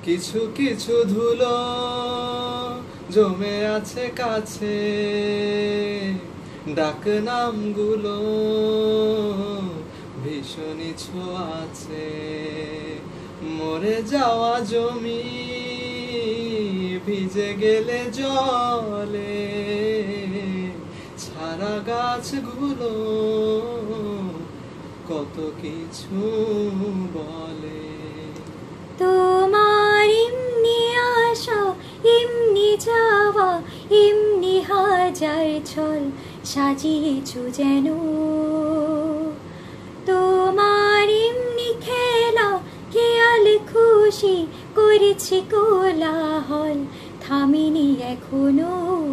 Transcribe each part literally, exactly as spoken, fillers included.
কিছু কিছু ধুলো জমে আছে কাছে, ডাক নামগুলো ভীষণই ছোঁয়াছে। মরে যাওয়া জমি ভিজে গেলে জলে, ছাড়া গাছগুলো কত কিছু বলে। তোমার এমনি আসা এমনি যাওয়া এমনি হাজার ছল সাজিয়েছো যেন, তোমার এমনি খেলা খেয়াল খুশি করেছি কোলাহল থামিনি এখনো।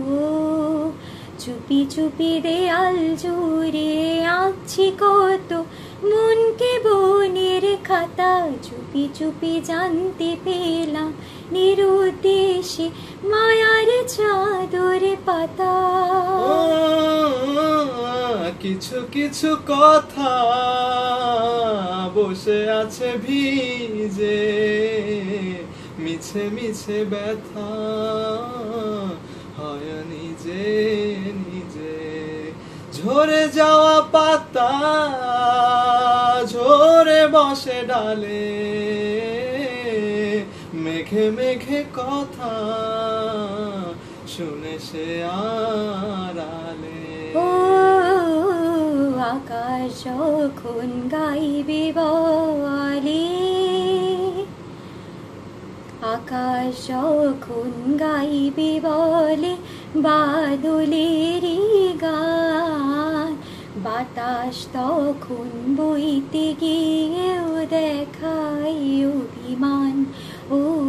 চুপি চুপি দেয়াল জুড়ে আঁকছি কত মনকে বনের খাতা, চুপি চুপি জানতে পেলাম নিরুদ্দেশে মায়ার চাদর পাতা। কিছু কিছু কথা বসে আছে ভিজে, মিছে মিছে ব্যথা হয় নিজে নিজে। ঝরে যাওয়া পাতা ঝরে বসে ডালে, মেঘে মেঘে কথা শুনে সে আড়ালে। ও আকাশ যখন গাইবে বলে, আকাশ যখন গাইবে বলে বাদলেরই গান, বাতাস তখন বইতে গিয়েও দেখায় অভিমান। ও